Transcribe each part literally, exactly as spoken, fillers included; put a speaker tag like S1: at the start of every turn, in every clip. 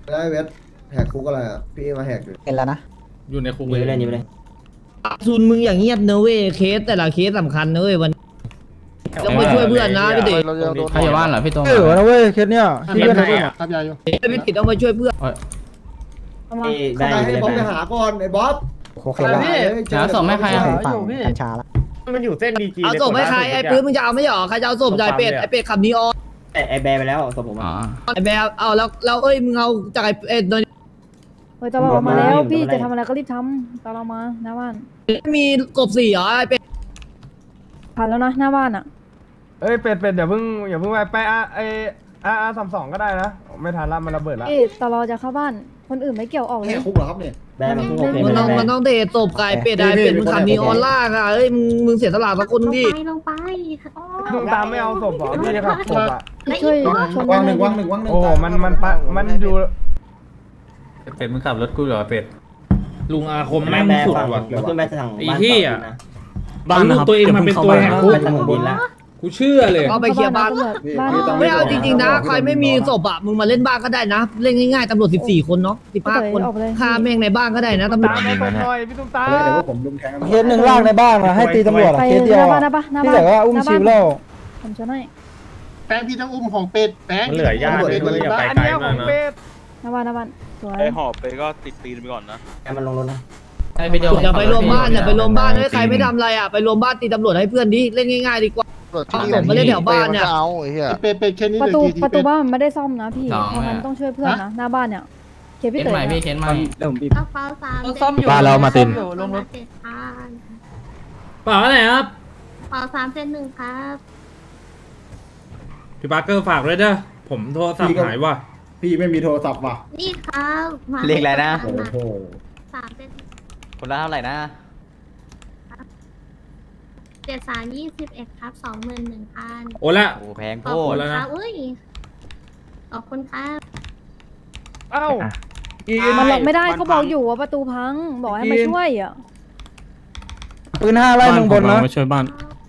S1: ได้เวทแหกคุกอะไรอ่ะพี่มาแหกอยู่
S2: เห็นแล้วนะ
S3: อยู่ในคุก
S4: ยิงไปเลยยิงไปเลย
S5: ซุนมึงอย่างเงียบเนอะเว้ยเคสแต่ละเคสสำคัญเนอะเว้ยวันต้องไปช่วยเพื่อนนะพี่ติ
S3: ใครอยู่บ้านเหรอพี่ตรง
S2: เออนะเว้ยเคสเนี้ยที่เพื่อนเรา
S6: ครับยายอยู่
S5: พี่ติต้องไปช่วยเพื่อน
S4: ได้
S1: ได้
S4: ยิงไป
S1: ให้
S4: เลย
S1: ผมไปหาก่อนไอ้บ๊อบ
S2: โอเคแล้ว
S3: หาศพให้ใครอ่ะ
S2: ฝั่งกัญชาละ
S6: มันอยู่เส้นดีจี
S5: เอาศพให้ใครไอ้ปื้นมึงจะเอาไม่หรอใครจะเอาศพใจเป็ดไอ้เป็ดขับนีออน
S4: ไอ้แบร์ไปแล้วสมผม
S3: อ๋อ
S5: ไอ้แบลเอาแล้วแล้วเอ้ยมึงเอาจากไอ้เอ็ดโดย
S7: เฮ้ยตลอดมาแล้วพี่จะทำอะไรก็รีบทำตลอดมาหน้าบ้าน
S5: มีกบสี่เหรอไอ้เป็ด
S7: ผ่านแล้วนะหน้าบ้านอ่ะ
S6: เอ้ยเป็ดเป็ดอย่าเพิ่งอย่าเพิ่งไปไปอ่ะไออาร์อาร์สามสองก็ได้นะไม่ทันละมันระเบิดละ
S7: เอ๊ะตลอดจะเข้าบ้านคนอื่นไม่เกี่ยวออกเล
S1: แห
S7: ย
S1: กคุกเหรอครับเนี่ย
S4: แบร์มันพุ่งโอเค
S5: มันต้องมันต้องเดทศพไก่เป็ดไอ้เป็ดมึงขับนีออนล่างอ่ะเอ้ยมึงมึงเสียสละสักคนดิ
S8: ลงไป
S6: ลุงตามไม่เอาศพเหรอพี่ครับศพอ่ะ
S7: ช่วยชน
S1: วางหนึ่งวางหนึ่งวางหนึ่ง
S6: โอ้มันมันปะมันอยู่
S3: เป็ดมึงขับรถกูเหรอเป็ดลุงอาคม
S4: แม่
S3: แม่ง
S4: ง
S3: สุ
S4: สุ
S3: ด
S4: ด
S3: ว่ะ
S4: มันขึ้นไปทาง
S3: ไอ้เหี้ย
S4: บ้า
S3: บ้านลูกตัวเองมันเป็นตัวแหกคุก
S4: ไปทางดินละ
S3: กูเชื่อเลย
S5: ก็ไปเคลียร์บ้าน
S7: บ้าน
S5: ไม่เอาจริงๆนะใครไม่มีศพอ่ะมึงมาเล่นบ้านก็ได้นะเล่นง่ายๆตำรวจสิบสี่คนเนาะสิบห้าคนฆ่าแม่งในบ้านก็ได้นะตำรวจ
S6: ตามไปหน่อยพี่ตุ้มตา
S1: เดี๋ยวผมลุมแทง
S2: เคสหนึ่งลากในบ้านมาให้ตีตำรวจ
S7: ไป
S2: เคส
S7: ห
S2: เดียว
S7: น้าบ้านนะปะหน้า
S2: ที่
S7: บ้าน
S2: แต่ว่าอุ้มชิวแล้ว
S7: ผมชนให้
S6: แป้งพี่ทั้งอุ้มของเป็ดแป้ง
S3: เหลือยากเลยอย่าไปไกลมากนะ
S7: หน้าบ้านหน้าบ้านสวย
S9: ไอหอบไปก็ติดตีนไปก่อนนะ
S4: แบร์มันลงรถนะ
S5: อย่าไปรวมบ้านอย่าไปรวมบ้านเฮ้ยใครไม่ทำอะไรอ่ะไปรวมบ้านตีตำรวจให้เพื่อนดิเล่นง่ายๆดีกว่าเอาศพมาเล่นแถวบ้านเนี่ย
S1: เอาไอ้เหี้ย
S6: เป็ดเป็ดแค่นี้
S7: ประ
S6: เลย
S7: ตู
S6: ทีที
S7: ประตูบ้านมันไม่ได้ซ่อมนะพี่
S3: สอง
S7: เพราะมันต้องช่วยเพื่อนนะหน้าบ้านเนี่ยเคพี่
S3: เข็น
S7: เต๋
S3: ใหม่พี่
S7: อ
S3: เข็นใหม่
S8: กระเป๋าสาม
S5: ซ่อมอยู่
S3: บ้านเรามาติน
S8: ลงรถเจ็ดพัน
S3: เปล่าอะไรครับ
S8: กระเป๋าสามเส้นหนึ่งครับ
S3: พี่ปาร์เกอร์ฝากด้วยเด้อผมโทรศัพท์หายว่ะ
S1: พี่ไม่มีโทรศัพท์ว่ะ
S8: นี่ครับมา
S4: เรียกอะไรนะ
S1: โอ้โห
S8: สามเส้น
S4: คนละเท่าไหร่นะ
S8: เจ็ดสามยี่สิบเอ็ดครับสองหมื่นหนึ่งพัน
S3: โอ้ละ
S4: โอ้แพง
S8: ข
S4: โค
S8: อบคุ
S4: ต
S8: ณ
S4: ร
S8: ครับอุ้ยขอบคุณครับ
S6: เอ้า
S7: มันล็อกไม่ได้เขาบอกอยู่ว่าประตูพังบอกให้มาช่วยอ่ะ
S2: ปืนห้าไล่ลงบนนะ
S3: มาช่วยบ้าน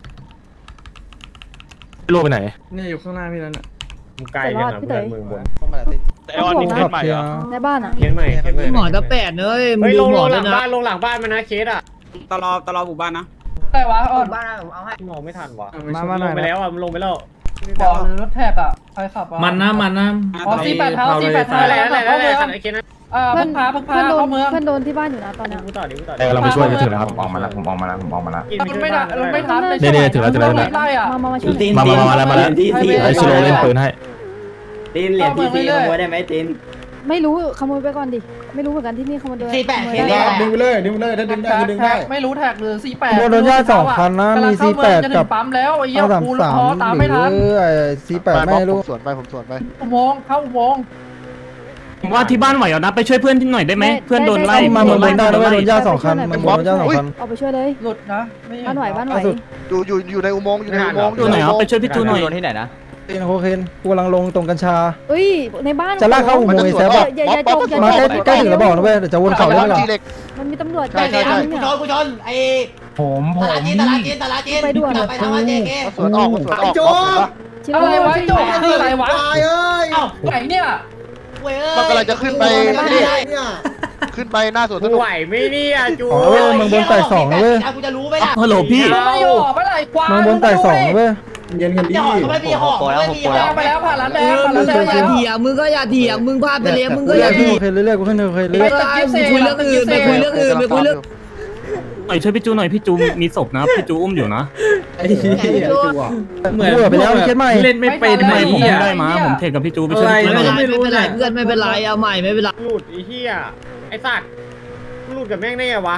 S9: โลไปไหน
S6: เนี่ยอยู่ข้างหน้าพี่นั่นน่ะ
S7: ไกลกันนะเพื่อนเมืองบน
S9: แต่ไอออนนี่เคสใหม่เหรอ
S7: ในบ้านอ่ะ
S6: เคสใหม่เคสใหม่
S5: หมอตะแปดเนยมึงดูหมอด้วยนะ
S6: ลงหลังบ้านมานะเคสอ่ะ
S9: ตลอดตลอดหมู่บ้านนะ
S6: ได้วะอ่อน
S5: บ้านผมเอาให้
S6: มองไม่ทันวะมามาหน่อยไปแล้วอ่ะมันลงไปแล้ว
S10: บอกรถแท็กอ่ะใครขับอ่ะ
S3: มันนะมันนะ
S10: อ๋อสี่แปดเท้าสี่แปดเท้า
S6: อะไรอะไรอะไรอะไรเคสนั้น
S10: อ่า
S7: เพื่
S10: เพิ่
S7: อน
S10: งพาเพิ่งพา
S7: เพื่อนโด
S10: เข้าน เมือง
S7: เพื่อนโดนที่บ้านอยู่นะตอนเนี้ย
S6: กูต่อดิกูต่อ
S10: กำลังไปช่วยจะถึงแล้วครับ
S9: ผมออกมาแล้วผมออกมาแล้วผมออกมาแล้ว
S10: มันไม่ได้มันไม่ทัน
S7: เนี่ยเนี่ยถึงแล้วถึงแล้ว
S10: ไล่อ่ะ
S7: มามามาช่วย
S4: ตีน
S9: มามามาแล้วมาแล้ว
S4: ตีนตีน
S9: ไอชิโร่เล่นปืนให้
S4: ตีนเหรียญทีซีขโมยได้ไหมตีน
S7: ไม่รู้ขโมยไปก่อนดิไม่รู้เหมือนกันที่นี่ขโมยโดย
S4: สี่แปด
S7: ขโมย
S4: เคส
S7: ได้
S1: ดึงไปเลยดึงไปเลยถ้าดึงได้ก็ดึงได้
S10: ไม่รู้แท็กหรือสี่แปด
S2: โดนญาติสองคันนะมีสี่แปดกับ
S10: ปั๊มแล้วไอ้เหี้ย
S2: ห้าสาม
S10: กู
S2: สาม
S10: พอตามไม่ทัน
S2: หรือไอ้สี่แปดไม่รู้
S1: สวนไปผมสวนไป
S10: อุโมงค์เข้าอุโมงค์
S3: ผมว่าที่บ้านไหวเอานะไปช่วยเพื่อนที่หน่อยได้ไหมเพื่อนโดนไล่
S2: มาเมืองบนได้แล้วโดนญาติสองคันมันโดนญาติสองคัน
S7: เอาไปช่วยเลย
S10: หลุดนะไม่
S7: บ้านไหวบ้านไหว
S1: อยู่อยู่อยู่ในอุโมงค์อยู่ในอุโมงค์
S3: อยู่ไหนเอาไปช่วยพี่จูหน่อย
S4: โดนที่ไหนนะ
S2: ตีนโคเคนกูกำลังลงตรงกัญชา
S7: เอ้ยในบ้าน
S2: จะลากเข้าอุโมงค์ไอ้แซ่บ
S7: อย่าอย่าจบอย่า
S2: มา
S7: จ
S2: ใกล้
S7: บ
S2: ใกล้ถึงแล้วบอกนะเว้ยเดี๋ยวจะวนเขาได้ไหมล่ะ
S7: มันมีตำรวจ
S1: ใช่ใช่ใช่
S7: เนี่ย
S4: กูชนไอ้
S9: ผมผม
S4: ตลาดจีนตลาดจีน
S7: ไปด่วน
S4: ไปทางว่าเจเก
S1: สวนออกสวนออก
S10: อะไรวะโจ้คืออะไรวะ
S1: ตายเอ้ย
S10: เอ้าไหนเนี่ย
S1: มันกำลังจะขึ้นไปเนี่ยขึ้นไปหน้าสวนสนุก
S6: ไหวไม่เนี่ยจู
S2: อ๋อเว้ยเมืองบนแตกสองนะเว้ย
S4: กูจะรู้ไหมล่ะ
S3: ฮัลโหลพี่
S10: ไม่ออกเมื่อไหร่ควาย
S2: เมืองบนแตกสองนะเว้ย
S1: เย็นกันดี
S4: จะหอกก็ไม่มีหอกไม่มี
S10: แดงไปแล้วผ่านร้านแดงผ่าน
S5: มึ
S10: ร้าง นแด
S5: ก็อย่าง ย่าเถียงมึงก็อย่าเถียงมึงพลาดไปแล้วมึงก็อย่า
S2: ขึ้น
S5: เถีย
S2: โอง เคเรื่อยๆกูขึ้นโอเคเรื่
S5: ไป
S2: อย
S5: ตายไปคุยเรื่องอื่นไปคุยเรื่องอื่นไปคุยเรื่อง
S3: หน่อยช่วยพี่จูหน่อยพี่จูมีศพนะพี่จูอุ้มอยู่นะ
S1: ไอ้เหี้ยจูอ่ะ
S2: เหมือนไปแล้วเคสใหม่
S3: เล่นไม่เป็นไงผมได้มาผมเทกับพี่จูไปช่วยพี่จูหน่อย
S5: ไม่เป็นไรเพื่อนไม่เป็นไรเอาใหม่ไม่เป็นไร
S6: หลุดไอ้เหี้ยไอ้สัตว์หลุดกับแม่งได้ไงวะ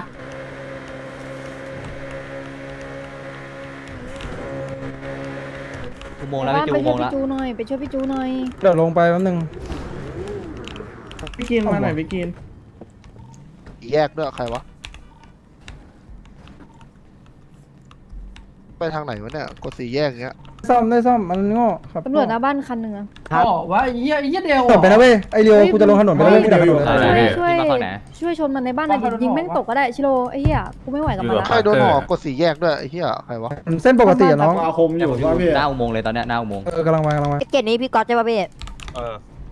S4: อุโมงค์แล้วพี่จู
S7: ไป
S4: อุโม
S7: ช่วย
S4: งค์แล้ว
S7: พี่จูหน่อยไปช่วยพี่จูหน่อย
S2: เดี๋ยวลงไปแป๊บนึง
S6: พี่กินมาหน่อยพี่กิน
S1: แยกด้วยใครวะไปทางไหนวะเนี่ยกดสี่แยกอย่างเงี้ย
S2: ซ่อมได้ซ่อมมันโง่ครับ
S7: ตำรวจหน้าบ้านคันหนึ่งอะ
S10: อ๋อวะไอ้เหี้ยไอ้เหี้ยเดียว
S2: ถนนไปนะเว้ยไอเรียวกูจะลงถนนไปแล้วเว้ยกูดักถนน
S7: ช่วยช่วยช่วยชนมันในบ้านหน่อยดิยิงแม่งตกก็ได้ชิโร่ไอ้เหี้ยกูไม่ไหวกับมันละ
S1: ใครโดนหอกดสี่แยกด้วยไอ้เหี้ยใครวะ
S2: มันเส้นปกติอะน้อง
S1: อาคมอยู่ว่าพี่
S4: หน้าอุโมงค์เลยตอนเนี้ยหน้าอุโมงค์
S2: เออกำลังมากำลังมา
S7: เกตนี้พี่ก๊อตใช่ป่ะพี่
S9: เออ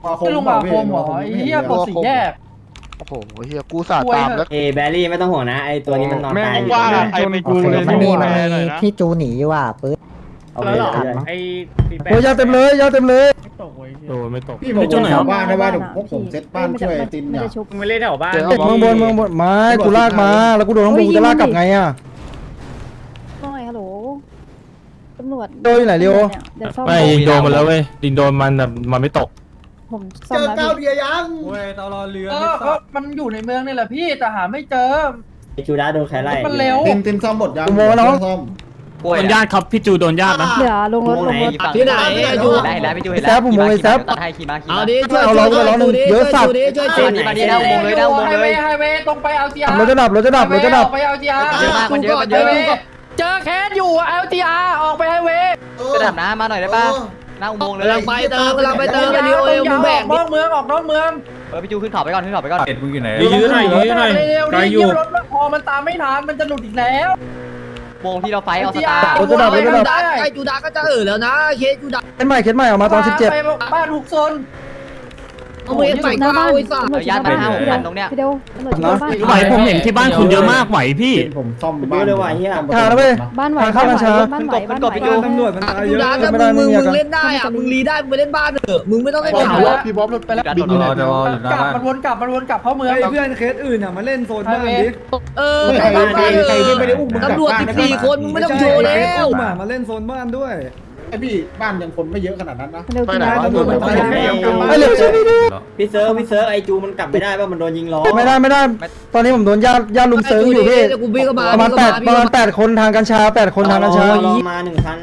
S10: ไม่ลุงอาคมหรอไอ้เหี้ยตัวสี่แยก
S1: โอ้โหเฮียกูสาดตามแล้ว
S4: เอแบรี่ไม่ต้องห่วงนะไอตัวนี้มันนอนตาย
S6: ว่าใครไปจูนเลย
S11: มันมีมันมีที่จูหนีอยู่อ่ะปื๊ด
S4: เอาไปเลย
S6: ไอ้
S2: โอ้ยยาเต็มเลยยาเต็มเลย
S9: โดนไม่ตก
S7: พี่ผมจะแถวบ้านได้ว่าเดี๋ยวพวกผมเซ็ตบ้านช่วยตินเนี่ย
S6: มึงไม่เล่นแถวบ้าน
S2: เมืองบนเมืองบนไม้กูลากมาแล้วกูโดนข้างบนกูจะลากกลับไงอ่ะ
S7: หน่อยฮัลโหลตำรวจ
S2: โดนอยู่ไหนเรียว
S7: เดี๋ยวซ่อม
S9: ไม่ยิงโดนมาแล้วเว้ยยิงโดนมันแบบมันไม่ตก
S7: ผมซ่อมแล้วพี่
S3: เว้ยตลอดเรือ
S10: เออก็มันอยู่ในเมืองนี่แหละพี่แต่หาไม่เจอ
S4: จูดาโดนใครไล่
S10: มันเร็ว
S11: ตินตินซ่อมหมดยัง
S2: กูโมงแล้ว
S9: โดนญาติครับพี่จูโดนญาตินะ
S7: เหลือลงรถลงรถ
S5: ที่ไหนจู
S4: ได้ได้พี่จูเห็น
S2: แซฟผมโมงไอ้แซฟ
S4: ตัดให้ขี่มาขี่
S5: เอา
S4: มา
S5: ดิช่วยช่วยดิช่วยดิช่วย
S4: เจ็บมาดีแล้วมงเลยแล้วมง
S10: ไฮ
S4: เล
S10: เวย ย์ไฮเวย์ตรงไปเอาจีอาร์
S2: รถจะดับรถจะดับรถจะดับ
S10: ไปเอาจีอาร์
S4: เยอะมากมันเยอะมันเยอะ
S10: เจอแคสอยู่เอาจีอาร์ออกไปไฮเวย์
S4: จะดับน้ำมาหน่อยได้ป่ะหน้าอุโมงค์เลย
S5: กำลังไปเติมกำลังไปเติมกันดิโอ้ยมึงแบก
S10: นอกเมืองออกนอกเมือง
S4: เออพี่จูขึ้นเขาไปก่อนขึ้นเขาไปก่อน
S3: เอ็ดมึงอยู่ไหน
S10: ยื้อหน่อยยื้อหน่อยไกลอยู่รถพอมันตามไม่ทันมันจะหลุดอีกแล้ว
S4: โมงที่เราไฟเอาสตาร์
S2: รถจะดับรถจะดับ
S5: ไอ้จูดาก็จะเออแล้วนะเคสจูดา
S2: เคสใหม่เคสใหม่ออกมาตอนสิบเจ็ด
S10: ไปบ้านทุกโซน
S5: เอาเวทใส่ก้าวไอ้สัส
S4: เออญาติไปห้าหกพันตรงเนี้ย
S7: พี่เดียวตำรวจที่บ้าน
S9: ไหวผมเห็นที่บ้านคุณเยอะมากไหวพี่
S11: ผมซ่อม
S4: เยอะเลยว่ะเฮีย
S2: ทางแล้วเว้ย
S7: บ้านไหว
S2: ทางเข้ากัญชา
S7: บ้านไหวบ้านไหว
S5: ตำรวจมันตายเยอะถ้ามึงมึงมึงเล่นได้อ่ะมึงรีได้มึงไปเล่นบ้านเถอะมึงไม่ต้องเล่น
S10: พี่
S5: เขา
S10: บ๊อบ
S5: อะ
S10: พี่บ๊อบไปแล้ว
S3: รอจะรออยู่หน้าก
S10: ลับ
S3: บ้าน
S10: มันวนกลับมันวนกลับเข้าเมือง
S6: เพื่อนเคสอื่นอ่ะมาเล่นโซนบ้านดิ
S5: เออไปบ้านเถอะตำรวจสิบสี่คนมึงไม่ต้องโชว์แล้ว
S6: มาเล่นโซนบ้านด้วย
S11: ไอพี่บ้านยังคนไม่เยอะขนาดนั้นนะ
S7: เร็วขึ้นนะ
S2: ไอ้เหลือช่วยไม่ได้
S4: พี่เซิร์ฟพี่เซิร์ฟไอจูมันกลับไม่ได้ป่ะมันโดนยิงล้อ
S2: ไม่ได้ไม่ได้ ตอนนี้ผมโดนญาติญาติลุมเซิร์ฟอยู่พี่
S5: กูบี้ก็มา
S2: ประมาณแปดประมาณแปดคนทางกัญชาแปดคนทางกัญชา
S4: ล้อมาหนึ่งคัน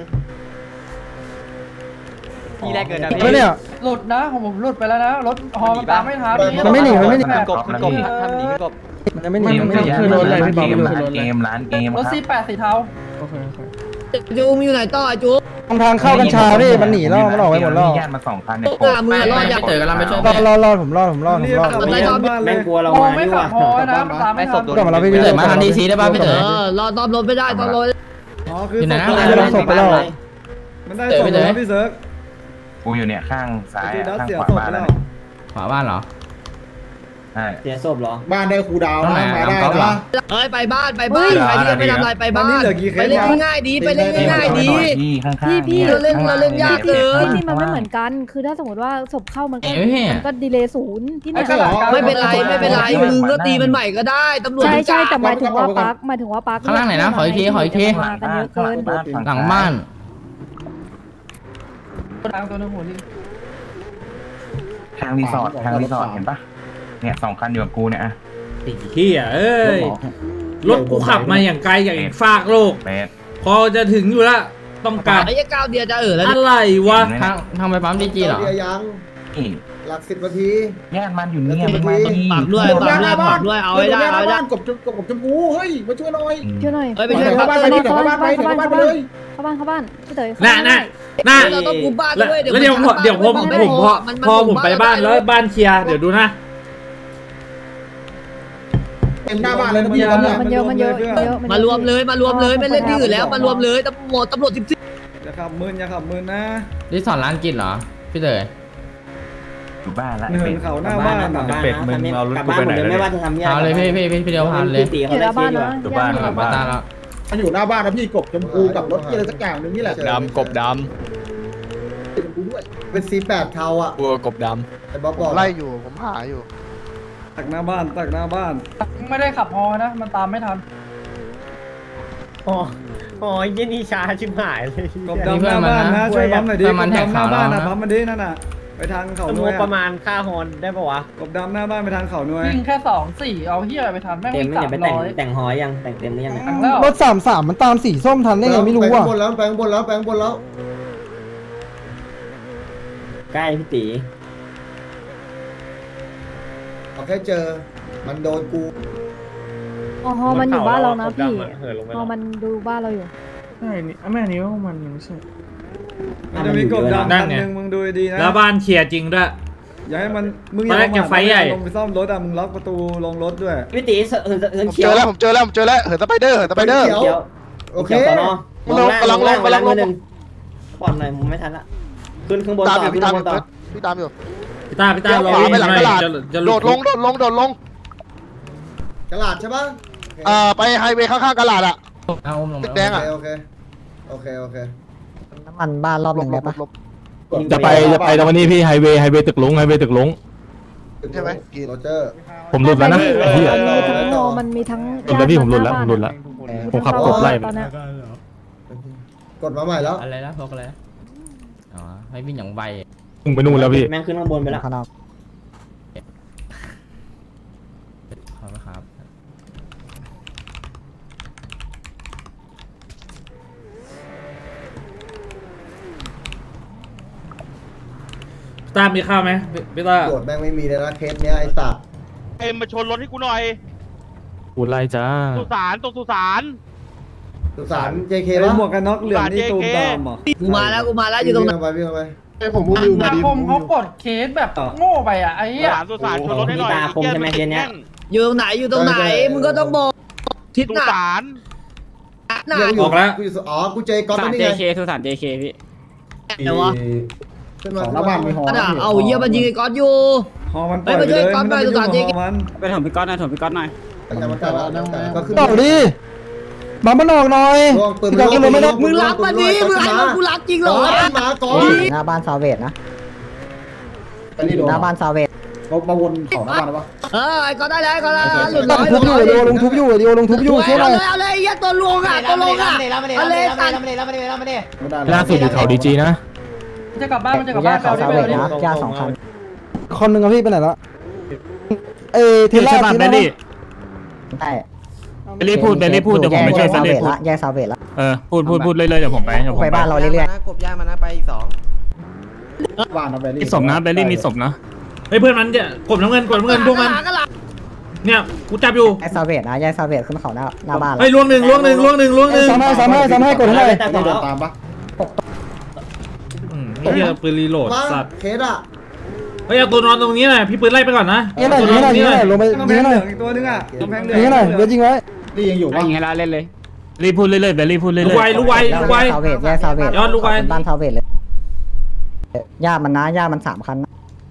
S4: ที่แรกเกินนะพี่
S2: แล้วเนี่ย
S10: หลุดนะของผมหลุดไปแล้วนะรถฮอมันตามไม่ทัน
S2: มันไม่หนีมันไม่หนี
S4: ขึ้นกบขึ้นกบถ้ามันหนีขึ้นกบ
S2: มันจะไม่หนีมันไม่หนีคือรถอะไรพี่บอล
S9: เกมร้านเกม
S10: รถซีแปดสีเทา
S5: จูมึงอยู่ไหนต่อจู
S2: ตรงทางเข้ากัญชาพี่มันหนีแล้วมันออกไปหมดแล้ว
S9: ญาติมาสองคันเนี่ย
S5: ตามือรอดอยาก
S9: เจอกันแล้วไม่ช่วย
S2: รอดรอดรอดผมรอดผมรอดผมรอด
S4: แม่งกลัวเรา
S10: ฮอ
S4: มา
S10: ไม่
S4: นี่
S10: ขั
S4: ว่ะ
S10: บฮอนะมันตามไม่ทัน
S2: กลับมาแล้วพี่
S9: เต๋อมาทันทีซีได้ป่ะพี่เต๋อ
S5: เออรอตอมรถไม่ได้ตอมรถ
S6: อ๋อคือ
S9: อยู่ไหนนะ
S2: ไม่ต้องศพไปแล้ว
S6: มันได้ส่งแล้วพี่เซิร์ฟ
S9: กูอยู่เนี่ยข้างซ้าย
S6: ดัส
S9: ข้าง
S6: เสีย
S9: ขวา
S6: ศพ
S9: บ้าน
S6: แล้
S9: แล้ว
S6: ว
S9: ขวาบ้านเหรอใช่
S4: เสียศพเหรอ
S11: บ้านได้ครูดาวนะมาได้นะ
S5: เอ้ยไปบ้านไปบ้านใครที่ไม่ทำอะไรไปบ้านไปเล่นง่ายดีไปเล่นง่ายดี
S9: ที่ข้างๆ
S7: พี่พี่
S5: เราเล่นเราเล่นยากเกิน
S7: ที่นี่มันไม่เหมือนกัน คือถ้าสมมติว่าศพเข้ามันก็มันก็ดีเลย์ศูนย์ที่เนี่ย
S5: ไม่เป็นไรไม่เป็นไรมึงก็ตีมันใหม่ก็ได้ตำรวจ
S7: ใช่ใช่แต่หมายถึงว่าปักหมายถึงว่าปักข้างล่างไหนนะขออีกทีขออีกทีมากันเยอะเกิน
S9: หลังบ้าน
S10: ทางตัวนึงหัวลิง
S9: ทางรีสอร์ททางรีสอร์ทเห็นปะเนี่ยสองคันอยู่กับกูเนี่ยอะ
S3: ไอ้เหี้ยเอ้ยรถกูขับมาอย่างไกลอย่างฟากโลก
S9: เบส
S3: พอจะถึงอยู่ละต้องการ
S5: ไอ้ก้าวเดียวจะเออแล้ว
S3: อะไรวะ
S9: ทางทางไปปั๊มดีจีเหรอ
S11: ยัง
S9: นี่
S11: หลักสิบนาที
S9: ญาติมันอยู่เนี่ยมันมาที่
S5: ปากด้วยปากด้วยปากด้วยเอาไว้ได้เอาไว้ได้
S11: บ้านกบกบกบชมพูเฮ้ยมาช่วยหน่อย
S7: ช่วยหน่อย
S5: เฮ้ยไปช่วย
S11: เข้าบ้านไปดิเดี๋ยวเข้าบ้านไปเดี๋ยวเข้าบ้านไปเลย
S7: เข้าบ้านเข้าบ้านพี่เต๋อ
S3: น่ะน่ะน่ะ
S5: เราต้องกุมบ้าน
S3: แล้ว
S5: ด้วย
S3: แล้วเดี๋ยวผมเดี๋ยวผมผมพอพอผมไปบ้านแล้วบ้านเคลียร์เดี๋ยวดูนะ
S11: เต็มหน้าบ้านเลยนะพี่ตอนเนี้ย
S7: มันเยอะมันเยอะเยอะ
S5: มารวมเลยมารวมเลยไม่เล่นที่อื่นแล้วมารวมเลยตำรวจตำรวจสิบสี่
S6: อย่าขับมืนอย่าขับมืนนะ
S9: รีสอร์ทร้านกินเหรอพี่เต๋ออยู่บ้านละ
S6: เนินเขาหน้าบ้านอ่ะ
S3: เป็ดมึงเอารถกูไปไหน
S4: ไม่ว่าจะทำยังไง
S9: เอาเลยพี่พี่พี่พี่เดียวพันเลย
S5: ตี
S7: อ
S5: เขา
S7: ยู่ห
S5: ได้
S7: น้าบ้านนะ
S3: อยู่บ้านกลับบ้าน
S9: แล้ว
S11: มันอยู่หน้าบ้านนะพี่กบชมพูกับรถที่อะไรสักอย่างนึงนี่แหละ
S1: ดำกบด
S11: ชมพูด้วยเป็นสีแปดเทาอ่ะ
S1: ำวัวกบด
S11: ไอ้บ๊อบ
S1: ำผ
S11: บอ
S1: ม
S11: ก
S1: ไล่อยู่ผมหาอยู่
S6: ตักหน้าบ้านตักหน้าบ้าน
S10: ไม่ได้ขับฮอนะมันตามไม่ทัน
S4: อ๋ออ๋อยี่นี่ช้าชิบหายเลย
S6: กบดำหน้าบ้านนะช่วยปั๊มหน่อยดิกบดำหน้าบ้านนะปั๊มมันดินั่นน่ะไปทางเขาหน่วย
S4: ประมาณค่าฮอนได้ปะวะ
S6: กบดำหน้าบ้านไปทางเขาหน่วย
S10: วิ่งแค่สองสี่เอาเฮียไปทันแม่ง
S4: เต็ม
S10: วิ่ง
S4: ไม่
S10: สา
S4: อย่าม ไป
S10: ร้
S4: แต่ง
S10: อย
S4: แต่งหอยังแต่งเต็มหรือยัง
S10: แต่งแล้ว
S2: รถสามสามมันตามสีส้มทันได้ไงไม่รู้อ่ะ
S11: แปลงบนแล้วแปลงบนแล้วแปลงบนแล้ว
S4: ใกล้พี่ตี
S11: เอาแค่เจอมันโดนกู
S7: อ๋อมันอยู่บ้านเรานะพี่อ๋อมันดูบ้านเราอยู่
S6: ใช่นี่แม่นิ้วมันไม่ใช่มันจะมีกบดำ
S3: นั่
S6: คั
S3: น
S6: น
S3: ไง
S6: หนึ่งมึงดูดีนะ
S3: แล้วบ้านเคลียร์จริงด้วย
S6: อย่าให้มันมึง
S3: ตอนแรกจะไฟใหญ่
S6: ลงไปซ่อมรถอ่ะมึงล็อกประตูลงรถด้วย
S4: พี่ตีเหินเหิน
S1: ผม
S4: เขี
S1: เจ
S4: ยว
S1: อแล้วผมเจอแล้วผมเจอแล้วเหินสไปเดอร์เหินสไปเดอร์
S11: เขียว โอเค
S4: สอนอ
S1: กำลังลงกำลังลง
S4: หนึ่งปอนหน่อยผมไม่ทันละขึ้นข้างบน
S1: ตาม
S4: ต่
S1: อ
S4: อยู่ ขึ้
S1: พี่
S4: น
S1: ตาม
S4: ข้าง
S1: อบ
S4: นต่อ
S1: ยู่พี่ตามอยู่
S3: พี่ตาพี่ตา
S1: เลี้ยว
S3: เรา
S1: ขวา
S3: วิ่ง
S1: ไปหลัง
S3: ห
S1: ก
S3: น่
S1: ระ
S3: อย
S1: ดาษ
S3: จะจะ
S1: โดดลงโดดลงโดดลง
S11: กระลาดใช่ปะ
S1: เอ่อไปไฮเวย์ข้างๆกระดาษอะ
S9: เอาลง
S1: ตึกแดงอะ
S11: โอเคโอเคโอเค
S5: น้ำมันบ้านรอบหนึ่งได้ปะ
S2: จะไปจะไปตรงนี้พี่ไฮเวย์ไฮเวย์ตึกลุงไฮเวย์ตึกลุง
S1: ใช่ไหมกิน
S11: โรเจอร์
S2: ผมหลุดแล้วนะไอ้เหี้ย
S7: มันมีทั้งโนมันมีทั้ง
S2: หลุดแล้วพี่ผมหลุดแล้วผมหลุดแล้วผมขับกบไล่
S7: ตอนเนี้ย
S11: กดมาใหม่แล้ว
S9: อะไรนะพกอะไรอ๋อไม่วิ่งอย่างไว
S2: มึงไปนู่นแล้วพี่
S4: แม่งขึ้นข้างบนไปแล้ว
S5: ข้างนอก
S9: ขอบคุณครับ
S3: ตามีข้าวไหมพี่ตา
S11: โกดแม่งไม่มีเลยนะเคสเนี้ยไอ้สัตว์
S1: เอ็มมาชนรถให้กูหน่อย
S2: กูไล่จ้า
S1: สุสานตรงสุสาน
S11: สุสาน เจ เค
S6: ไอ้
S11: ปะ
S6: หมวกกันน็อกเหลืองนี่ตูมตามเหรอ
S5: กูมาแล้วกูมาแล้วอยู่ตรงนั้น
S11: วิ่งไปวิ่งไป
S10: อาคมเขากดเคสแบบโง่ไปอ่ะไอ้
S1: สุ
S10: เหี้ย
S1: สานสุสานชนรถให้หน่อย
S4: มีตาคมใช่ไหมเจนเนี้ย
S5: อยู่ตรงไหนอยู่ตรงไหนมึงก็ต้องบอกทิศ
S1: สุ
S5: ไหน
S1: สาน
S5: ไหน
S3: ออกแล้ว
S11: อ๋อกูเจอก๊อตนี่ไง
S4: สุสาน เจ เค พี่
S5: เดี๋ยววะ
S11: ขึ้นมาหน้าบ้านมีหอ
S5: อ่ะเอาเยี่ยมันยิงไอ้ก๊อตอยู่
S6: ฮอมันปล่อยไปเลยมันไม่ได้ยุ่งกับฮอมัน
S4: ไปถมพี่ก๊อตหน่อยถมพี่ก๊อตหน่อย
S11: แต่มันกลับแล้วก็ขึ้น
S2: ต่อดิมามันออกหน่อย
S11: ลองปืน
S2: พี่กองขึ้นรถไม่ได้
S5: มึงรับมาดิมึงให้รถกูรับจริงเหรอ
S11: ขึ้นมาก่อน
S5: หน้าบ้านซาเวตนะหน้าบ้านซาเวต
S11: มาวนของหน้าบ้านได้ปะ
S5: เออไอ้ก๊อตได้แล้วก็ได้หลุด
S2: ล
S5: ร้อย
S2: งทุบอยู่เดียวลงทุบอยู่เดียวลงทุบอยู่
S5: เอา
S2: ช่วยหน่อย
S5: เลยเอาเลยเยี่ยตัวลวงอ่ะตัวลวงอ่ะเอาเลยตัด
S2: ล่าสุดอยู่เขาดีจีนะ
S10: จะกลับบ้านมันจะกลับบ้านเราได้ไปเลย
S5: ย่าสองคัน
S2: คนหนึ่งอะพี่ไปไหนละเอเทล่าเทล่า
S5: ใช่
S9: เบลลี่พูดเบลลี่พูดเดี๋ยวผมไปช่วยเบลลี่พูด
S5: แยกซาเวตละ
S9: เออพูดพูดพูดเรื่อยๆเดี๋ยวผมไปเดี๋ยวผม
S5: ไป
S9: ไป
S5: บ้านเราเรื่อย
S11: กบย่ามานะไปอีกสองบ้านนะเบลลี่
S9: มีศพนะเบลลี่มีศพนะ
S3: เฮ้ยเพื่อนมันเนี่ยกดน้ำเงินกดน้ำเงินพวกมันเนี่ยกูจับอยู่
S5: ๆแยกซาเวตนะแยกซาเวตขึ้นเขาหน้าหน้าบ้าน
S3: เฮ้ยล่วงหนึ่งล่วงหนึ่งล่วงหนึ่งล่วงหนึ่ง
S2: สามห้าสามห้าสามห้ากดให้หน่อย
S11: นี่เดินตามปะ
S3: อืมไอ้เหี้ยปืนรีโหลดสัตว์
S11: เคสอะ
S3: เฮ้ยเอาตัวนอนตรงนี้หน่อยพี่ปืนไล่ไปก่อนนะ
S2: ยิงหน่อยยิงหน่อยยิงหน่อยลงไป
S6: กำแพ
S2: ยิง
S6: ง
S2: ห
S6: เห
S2: น่
S6: ลื
S2: อย
S6: องอีกตัวนึงอ่ะกำแพงเหลือง
S2: ยิงหน่อยเดี๋ยวยิงไว้
S11: นี่ยังอยู่ปะ
S9: อย่างเงี้ยเล่นเลยรีพูดเรื่อยๆเบลลี่พูดเรื่อย
S3: ลูกไวลูกไวลูกไว
S5: ซาเวตแยกซาเวต
S3: ยอดลูกไว้
S5: บ้านซาเวตเลยย่ามันนะย่ามันสามคัน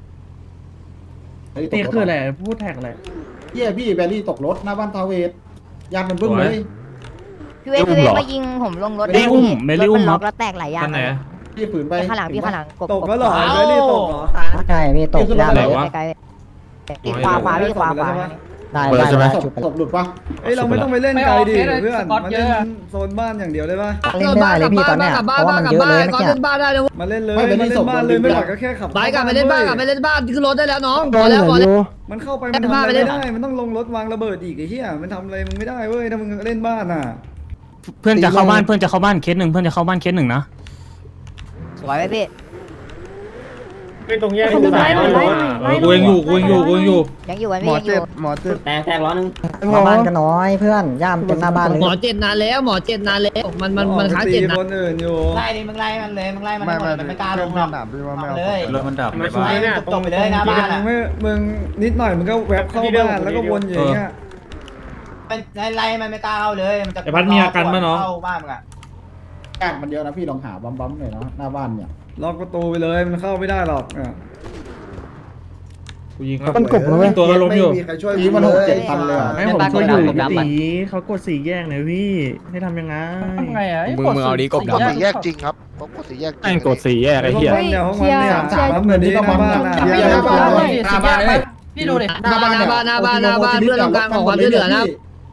S10: นี่คืออะไรพูดแท็กอะไร
S11: เยี่ยพี่แบลลี่ตกรถหน้าบ้านทาวเวสยานมันบึ้มเลย
S7: พี่เวทพี่เวทมายิงผมลงรถ
S9: ๆเบลลี่อุ้มเบลลี่อุ้ม
S7: ล็
S9: ค
S7: อ
S9: รั
S7: ก
S9: บ
S7: แล้วแตกหลายอย่าง
S3: ท่านไหน
S11: พี่ฝืนไป
S7: ข้างหลังพี่ข้างหลังกบ
S6: ตกแล้วเหรอเบลลี่ตกเหรอ
S5: ใช่พี่ตกย่า
S3: ไหน
S5: เลยว
S3: ะ
S7: ไกลๆอีกขวาขวาพี่ขวาขวา
S5: ได้ได้ได้
S11: ศพศพหลุดปะ
S6: เอ้ยเราไม่ต้องไปเล่นไกลดิเพื่อนมาเล่นโซนบ้านอย่างเดียวได้ปะ
S5: เล่นไม่ได้เลยพี่ตอนเนี้ยเพราะว่ามันเยอะเลยเมื่อกี้
S4: บ้านได้เลย
S6: มาเล่นเลยมาเล่นบ้านเลยไม่หวัดก็แค่ขับ
S4: ไปกลับไปเล่นบ้านกลับไปเล่นบ้านขึ้นรถได้แล้วน้อง
S2: บอลเหลืออยู่
S6: มันเข้าไปมันทำอะไรไม่ได้มันต้องลงรถวางระเบิดอีกไอ้เหี้ยมันทำอะไรมึงไม่ได้เว้ยถ้ามึงเล่นบ้านอ่ะ
S9: เพื่อนจะเข้าบ้านเพื่อนจะเข้าบ้านเคสหนึ่งเพื่อนจะเข้าบ้านเคสหนึ่งนะ
S7: สวยไหมพี่
S4: ไม่ตรงแยก
S7: คนหนึ่งไล่หน่อยไล่หน่อย
S3: เออกูยังอยู่กูยังอยู่กูยังอยู่
S7: ยังอยู่ไหมพี่ยังอยู่
S11: หมอเจ็บ
S4: แตกแตกร้อนนึง
S5: หน้าบ้านก็น้อยเพื่อนย่ามเต็มหน้าบ้านเลย
S4: หมอเจ็ดนานแล้วหมอเจ็ดนานแล้วมันมันมันค้างเจ็ด
S6: ตี
S4: นาน
S6: คนอื่นอยู่
S4: ไล่ดิมึงไล่มันเลยมึงไล่มัน
S11: ไม่ไม่
S4: มันไม่กล้าลงหรอก
S11: ถามพี่ว่าไม่เอา
S4: เลย
S3: รถมันดับ
S4: มาช่วยเนี่ยตรงไปเลยหน้าบ้านอ่ะ
S6: มึงมึงนิดหน่อยมึงก็แวบเข้าบ้านแล้วก็วนอย่างเงี้ย
S4: ไล่ไล่มันไม่กล้าเข้าเลยมันจะ
S3: ไอ้พัดมีอาการมั้ยน้อง
S4: เข้าบ้านมึงอ่ะ
S11: แกมันเยอะนะพี่ลองหาบัมบัมหน่อยเนาะหน้าบ้านเนี่ย
S6: ล็อกประตูไปเลยมันเข้าไม่ได้หรอกอ่ะ
S3: กูยิงแล้ว
S2: มันกบนะเว้ย
S3: ตัวก็ล้มอยู่
S11: ไม่มีใครช่วยมันหกเจ็ดพันเลย
S10: ให้ผมช่วยอยู่ตีเขากดสีแยกหน่อยพี่ให้ทำยังไงทำไงอ่ะ
S9: มึงมึงเอาดิกบ
S1: กดสีแยกจริงครับผมกดสีแยกจริ
S2: แม่งกดสีแยกไอ้เหี้ย
S6: มันเนี่ยห้องมันเนี่ยสามเหมือนที่หน้าบ้านอ่ะ
S10: หน้าบ้านหน้าบ้านพี่ดูดิ
S4: หน้าบ้านหน้าบ้านหน้าบ้านหน้าบ้านเพื่อนต้องการของความช่วยเหลือนะ